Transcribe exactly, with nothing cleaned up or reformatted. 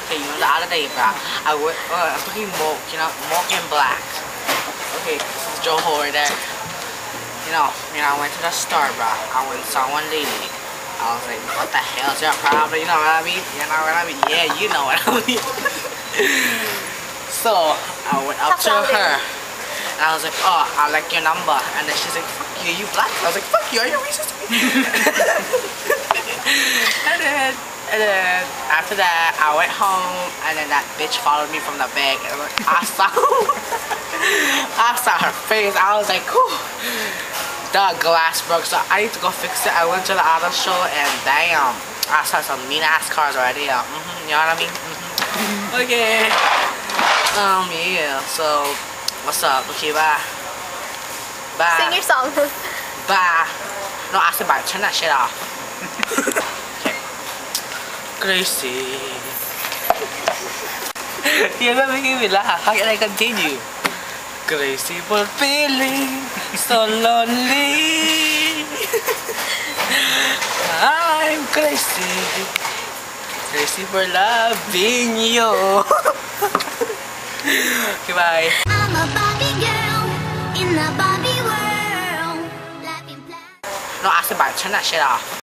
Okay, you know the other day, bro. I went, uh, I'm talking milk, you know, milk and black. Okay, this is Joe right there. You know, you know, I went to the store, bro. I went and saw one lady. I was like, what the hell is your problem? You know what I mean? You know what I mean? Yeah, you know what I mean. So, I went up to her. And I was like, oh, I like your number. And then she's like, fuck you, you black? I was like, fuck you, are you racist? and then, and then, after that, I went home. And then that bitch followed me from the back. And like, I saw, I saw her face. I was like, whew. The glass broke, so I need to go fix it. I went to the auto show and damn, I saw some mean ass cars already. Yeah. Mm-hmm, you know what I mean? Mm-hmm. Okay. Um, yeah. So, what's up? Okay, bye. Bye. Sing your song. Bye. No, I said bye. Turn that shit off. Okay. Gracie. You're not making me laugh. How can I continue? Gracie for feeling so lonely. I'm crazy, crazy for loving you. Okay, bye. I'm a Barbie girl in the Barbie world. No, I said bye. Turn that shit off.